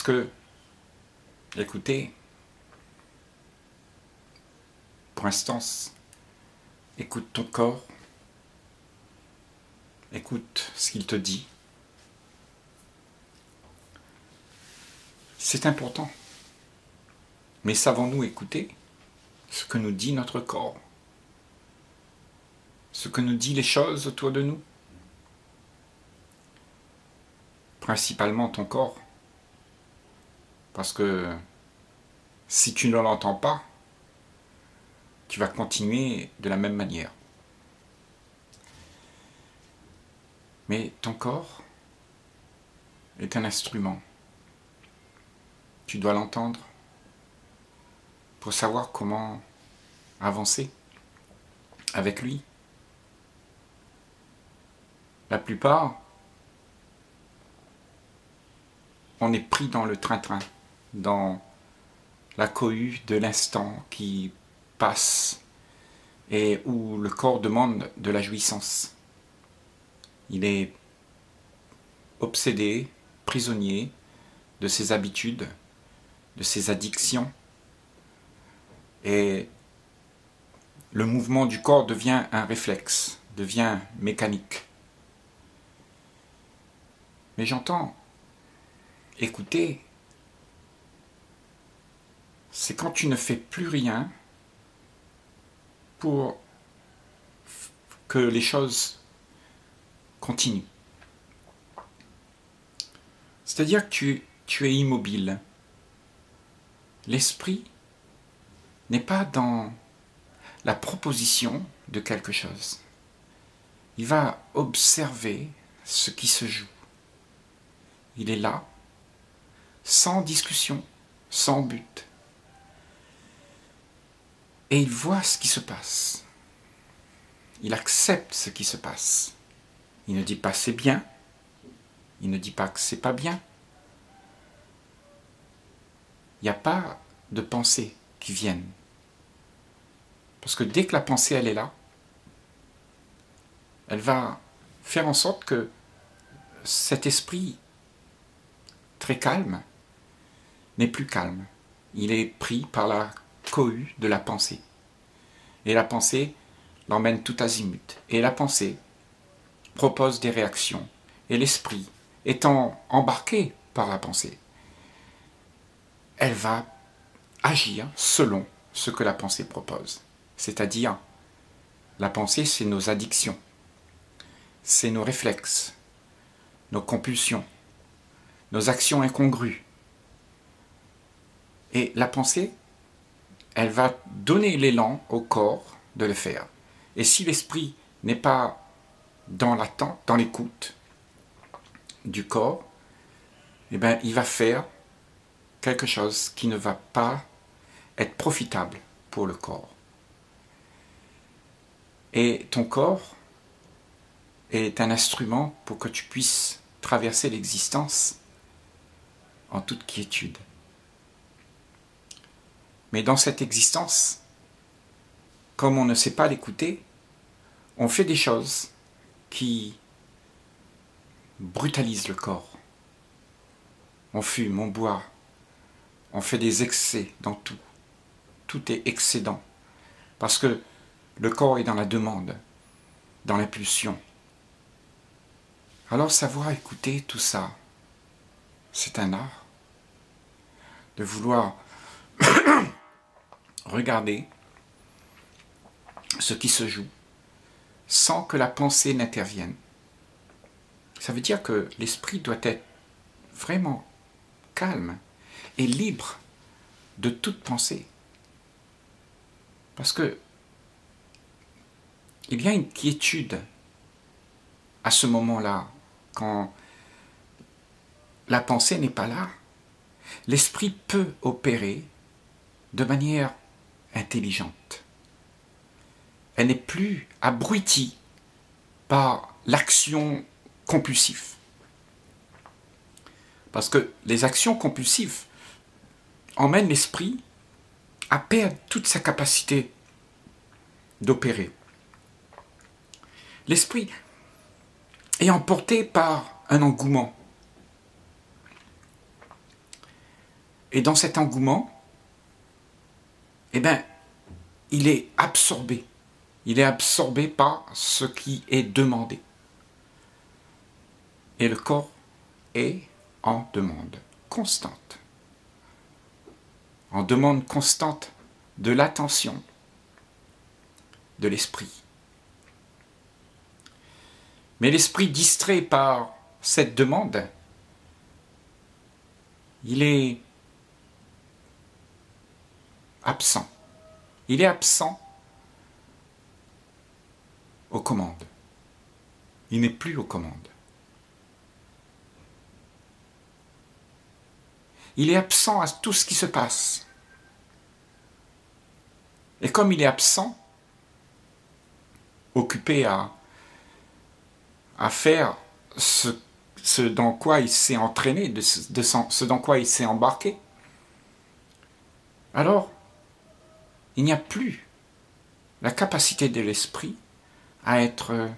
que, écoutez, pour instance, écoute ton corps, écoute ce qu'il te dit. C'est important. Mais savons-nous écouter ce que nous dit notre corps? Ce que nous disent les choses autour de nous? Principalement ton corps. Parce que si tu ne l'entends pas, tu vas continuer de la même manière. Mais ton corps est un instrument. Tu dois l'entendre pour savoir comment avancer avec lui. La plupart, on est pris dans le train-train, dans la cohue de l'instant qui passe et où le corps demande de la jouissance. Il est obsédé, prisonnier de ses habitudes, de ses addictions. Et le mouvement du corps devient un réflexe, devient mécanique. Mais j'entends écouter, c'est quand tu ne fais plus rien pour que les choses continuent. C'est-à-dire que tu es immobile. L'esprit n'est pas dans la proposition de quelque chose. Il va observer ce qui se joue. Il est là, sans discussion, sans but. Et il voit ce qui se passe. Il accepte ce qui se passe. Il ne dit pas c'est bien. Il ne dit pas que c'est pas bien. Il n'y a pas de pensée qui viennent. Parce que dès que la pensée elle est là, elle va faire en sorte que cet esprit très calme n'est plus calme. Il est pris par la cohue de la pensée. Et la pensée l'emmène tout azimut. Et la pensée propose des réactions. Et l'esprit, étant embarqué par la pensée, elle va agir selon ce que la pensée propose. C'est-à-dire, la pensée, c'est nos addictions, c'est nos réflexes, nos compulsions, nos actions incongrues. Et la pensée, elle va donner l'élan au corps de le faire. Et si l'esprit n'est pas dans l'attente, dans l'écoute du corps, eh bien, il va faire quelque chose qui ne va pas être profitable pour le corps. Et ton corps est un instrument pour que tu puisses traverser l'existence en toute quiétude. Mais dans cette existence, comme on ne sait pas l'écouter, on fait des choses qui brutalisent le corps. On fume, on boit, on fait des excès dans tout. Tout est excédent. Parce que le corps est dans la demande, dans l'impulsion. Alors savoir écouter tout ça, c'est un art. De vouloir regarder ce qui se joue sans que la pensée n'intervienne. Ça veut dire que l'esprit doit être vraiment calme et libre de toute pensée. Parce que il y a une quiétude à ce moment-là, quand la pensée n'est pas là. L'esprit peut opérer de manière intelligente. Elle n'est plus abrutie par l'action compulsive. Parce que les actions compulsives emmènent l'esprit à perdre toute sa capacité d'opérer. L'esprit est emporté par un engouement. Et dans cet engouement, eh bien, il est absorbé. Il est absorbé par ce qui est demandé. Et le corps est en demande constante. En demande constante de l'attention de l'esprit. Mais l'esprit distrait par cette demande, il est absent. Il est absent aux commandes. Il n'est plus aux commandes. Il est absent à tout ce qui se passe. Et comme il est absent, occupé à faire ce dans quoi il s'est entraîné, ce dans quoi il s'est embarqué, alors il n'y a plus la capacité de l'esprit à être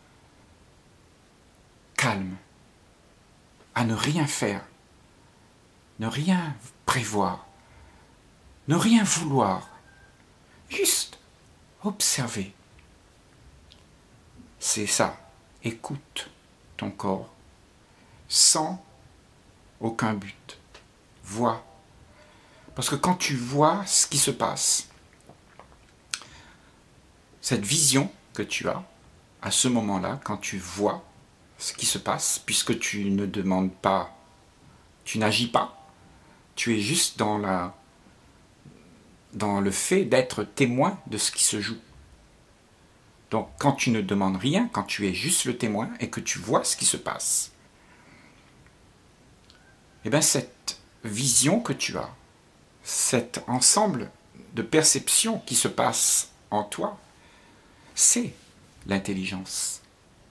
calme, à ne rien faire, ne rien prévoir, ne rien vouloir, juste observer. C'est ça, écoute ton corps sans aucun but, vois. Parce que quand tu vois ce qui se passe, cette vision que tu as, à ce moment-là, quand tu vois ce qui se passe, puisque tu ne demandes pas, tu n'agis pas, tu es juste dans le fait d'être témoin de ce qui se joue. Donc quand tu ne demandes rien, quand tu es juste le témoin et que tu vois ce qui se passe, eh bien cette vision que tu as, cet ensemble de perceptions qui se passe en toi, c'est l'intelligence.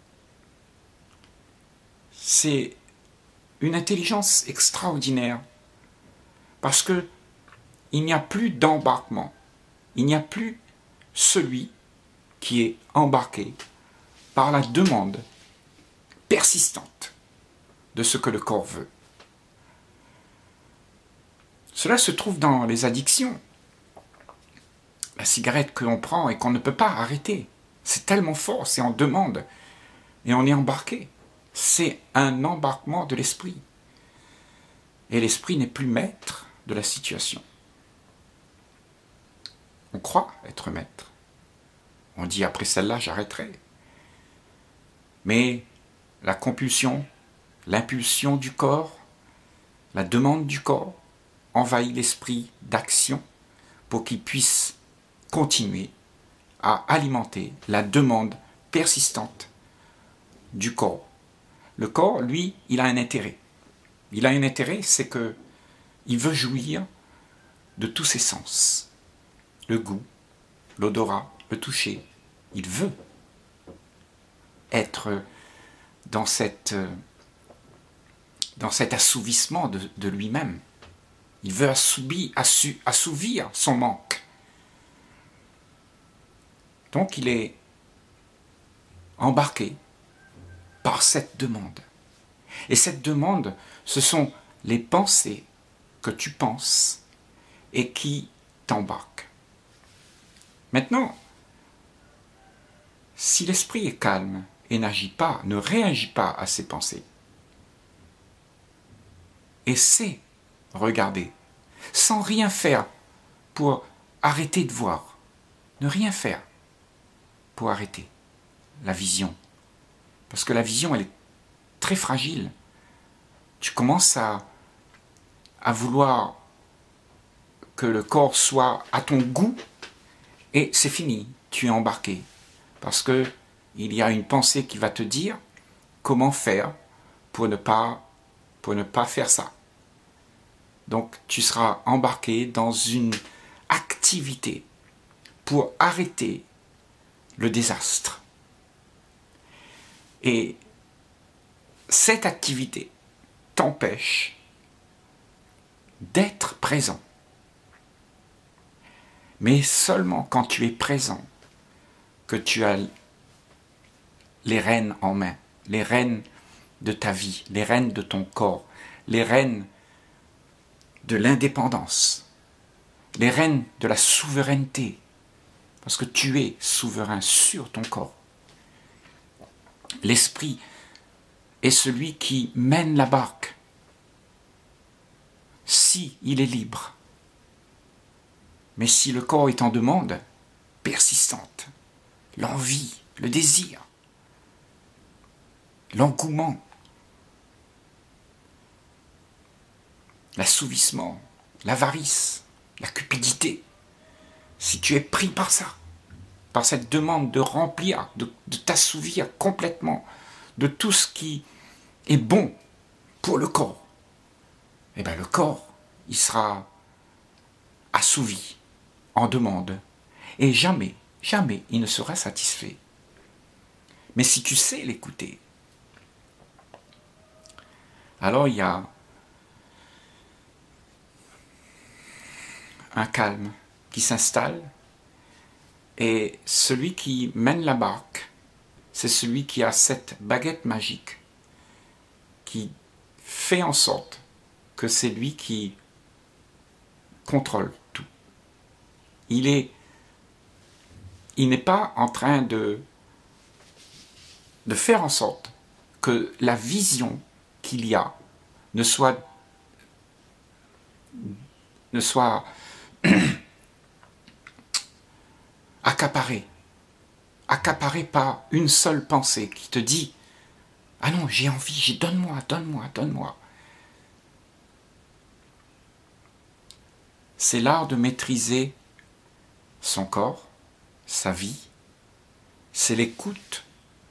C'est une intelligence extraordinaire parce que il n'y a plus d'embarquement, il n'y a plus celui qui est embarqué par la demande persistante de ce que le corps veut. Cela se trouve dans les addictions. La cigarette que l'on prend et qu'on ne peut pas arrêter. C'est tellement fort, c'est en demande. Et on est embarqué. C'est un embarquement de l'esprit. Et l'esprit n'est plus maître de la situation. On croit être maître. On dit après celle-là, j'arrêterai. Mais la compulsion, l'impulsion du corps, la demande du corps, envahit l'esprit d'action pour qu'il puisse continuer à alimenter la demande persistante du corps. Le corps, lui, il a un intérêt. Il a un intérêt, c'est que il veut jouir de tous ses sens. Le goût, l'odorat, le toucher. Il veut être dans cet assouvissement de lui-même. Il veut assouvir son manque. Donc il est embarqué par cette demande. Et cette demande, ce sont les pensées que tu penses et qui t'embarquent. Maintenant, si l'esprit est calme et n'agit pas, ne réagit pas à ses pensées, et sait regarder, sans rien faire pour arrêter de voir, ne rien faire pour arrêter la vision. Parce que la vision, elle est très fragile. Tu commences à vouloir que le corps soit à ton goût et c'est fini, tu es embarqué. Parce que il y a une pensée qui va te dire comment faire pour ne pas faire ça. Donc tu seras embarqué dans une activité pour arrêter le désastre. Et cette activité t'empêche d'être présent. Mais seulement quand tu es présent que tu as les rênes en main, les rênes de ta vie, les rênes de ton corps, les rênes de l'indépendance, les rênes de la souveraineté, parce que tu es souverain sur ton corps. L'esprit est celui qui mène la barque, si il est libre. Mais si le corps est en demande persistante, l'envie, le désir, l'engouement, l'assouvissement, l'avarice, la cupidité, si tu es pris par ça, par cette demande de remplir, de t'assouvir complètement de tout ce qui est bon pour le corps, eh bien le corps, il sera assouvi, en demande, et jamais, jamais il ne sera satisfait. Mais si tu sais l'écouter, alors il y a un calme qui s'installe, et celui qui mène la barque, c'est celui qui a cette baguette magique, qui fait en sorte que c'est lui qui contrôle tout. Il n'est pas en train de faire en sorte que la vision qu'il y a ne soit accaparée par une seule pensée qui te dit « Ah non, j'ai envie, donne-moi, donne-moi, donne-moi ». C'est l'art de maîtriser son corps, sa vie. C'est l'écoute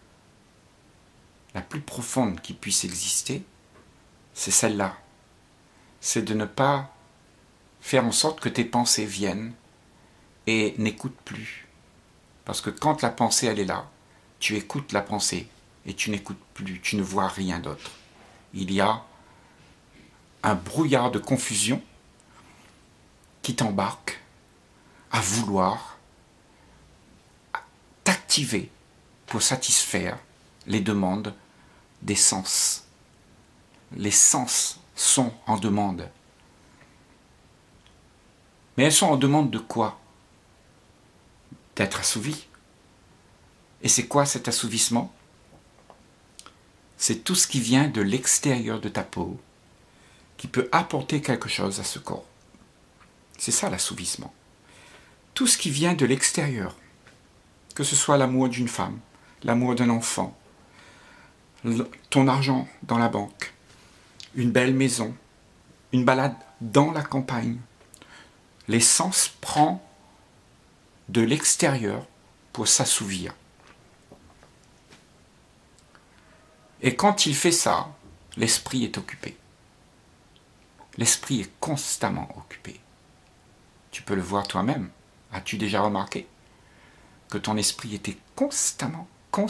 la plus profonde qui puisse exister. C'est celle-là. C'est de ne pas faire en sorte que tes pensées viennent et n'écoutent plus. Parce que quand la pensée, elle est là, tu écoutes la pensée et tu n'écoutes plus, tu ne vois rien d'autre. Il y a un brouillard de confusion qui t'embarque à vouloir t'activer pour satisfaire les demandes des sens. Les sens sont en demande. Mais elles sont en demande de quoi? D'être assouvies. Et c'est quoi cet assouvissement? C'est tout ce qui vient de l'extérieur de ta peau qui peut apporter quelque chose à ce corps. C'est ça l'assouvissement. Tout ce qui vient de l'extérieur, que ce soit l'amour d'une femme, l'amour d'un enfant, ton argent dans la banque, une belle maison, une balade dans la campagne. L'essence prend de l'extérieur pour s'assouvir. Et quand il fait ça, l'esprit est occupé. L'esprit est constamment occupé. Tu peux le voir toi-même. As-tu déjà remarqué que ton esprit était constamment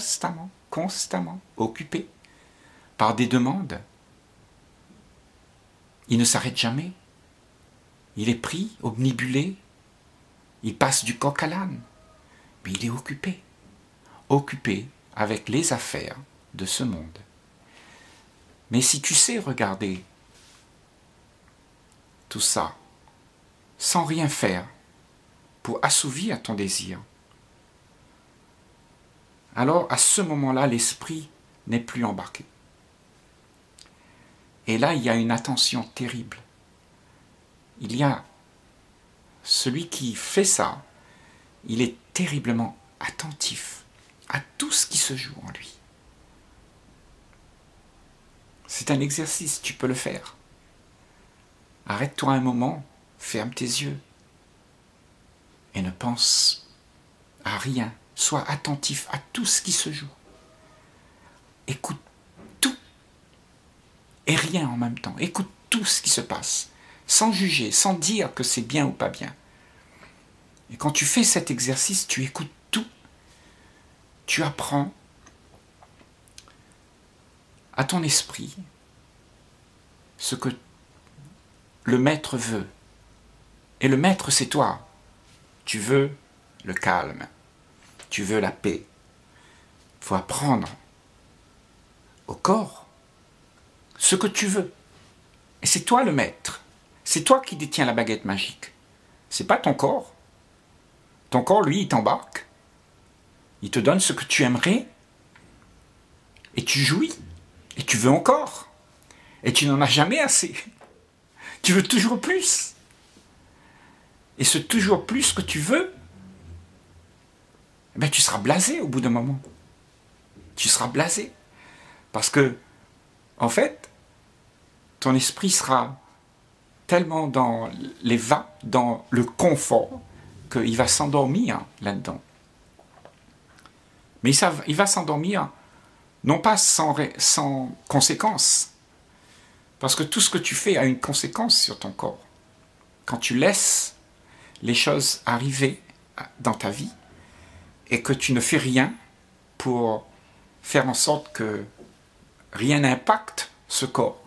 occupé par des demandes? Il ne s'arrête jamais. Il est pris, obnubilé. Il passe du coq à l'âne. Mais il est occupé. Occupé avec les affaires de ce monde. Mais si tu sais regarder tout ça sans rien faire pour assouvir ton désir, alors à ce moment-là, l'esprit n'est plus embarqué. Et là, il y a une attention terrible. Il y a celui qui fait ça, il est terriblement attentif à tout ce qui se joue en lui. C'est un exercice, tu peux le faire. Arrête-toi un moment, ferme tes yeux et ne pense à rien. Sois attentif à tout ce qui se joue. Écoute tout et rien en même temps. Écoute tout ce qui se passe, sans juger, sans dire que c'est bien ou pas bien. Et quand tu fais cet exercice, tu écoutes tout. Tu apprends à ton esprit ce que le maître veut. Et le maître, c'est toi. Tu veux le calme. Tu veux la paix. Il faut apprendre au corps ce que tu veux. Et c'est toi le maître. C'est toi qui détiens la baguette magique. C'est pas ton corps. Ton corps, lui, il t'embarque. Il te donne ce que tu aimerais. Et tu jouis. Et tu veux encore. Et tu n'en as jamais assez. Tu veux toujours plus. Et ce toujours plus que tu veux, eh bien, tu seras blasé au bout d'un moment. Tu seras blasé. Parce que, en fait, ton esprit sera tellement dans dans le confort qu'il va s'endormir là-dedans. Mais il va s'endormir non pas sans conséquence. Parce que tout ce que tu fais a une conséquence sur ton corps. Quand tu laisses les choses arriver dans ta vie et que tu ne fais rien pour faire en sorte que rien n'impacte ce corps,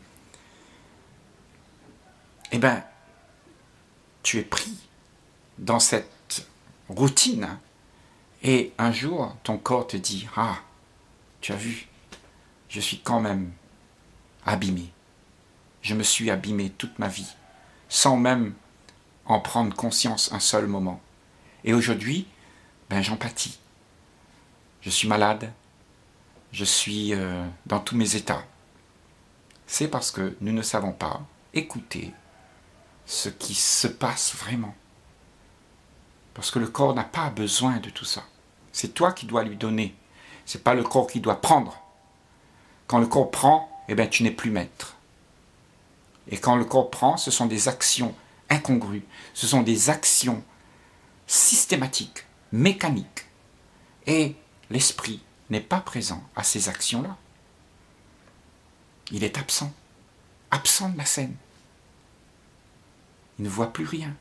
eh bien, tu es pris dans cette routine et un jour, ton corps te dit « Ah, tu as vu, je suis quand même abîmé. Je me suis abîmé toute ma vie, sans même en prendre conscience un seul moment. Et aujourd'hui, ben, j'en pâtis. Je suis malade, je suis dans tous mes états. » C'est parce que nous ne savons pas écouter ce qui se passe vraiment. Parce que le corps n'a pas besoin de tout ça. C'est toi qui dois lui donner. Ce n'est pas le corps qui doit prendre. Quand le corps prend, eh bien, tu n'es plus maître. Et quand le corps prend, ce sont des actions incongrues. Ce sont des actions systématiques, mécaniques. Et l'esprit n'est pas présent à ces actions-là. Il est absent. Absent de la scène. Il ne voit plus rien.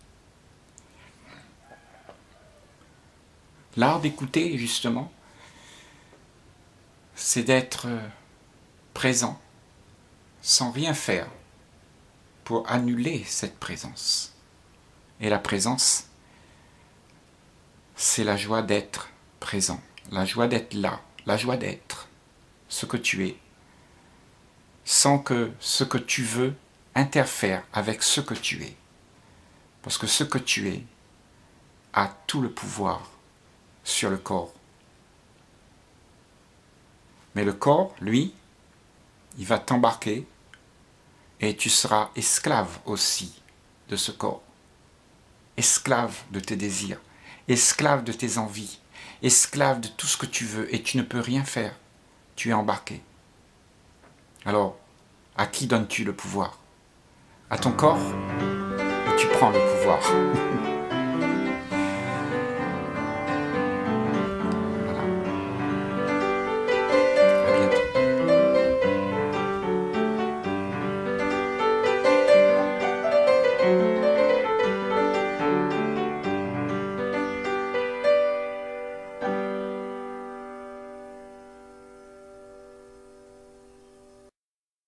L'art d'écouter, justement, c'est d'être présent, sans rien faire, pour annuler cette présence. Et la présence, c'est la joie d'être présent, la joie d'être là, la joie d'être ce que tu es, sans que ce que tu veux interfère avec ce que tu es. Parce que ce que tu es a tout le pouvoir sur le corps. Mais le corps, lui, il va t'embarquer et tu seras esclave aussi de ce corps. Esclave de tes désirs, esclave de tes envies, esclave de tout ce que tu veux et tu ne peux rien faire. Tu es embarqué. Alors, à qui donnes-tu le pouvoir? À ton corps? Ou tu prends le pouvoir?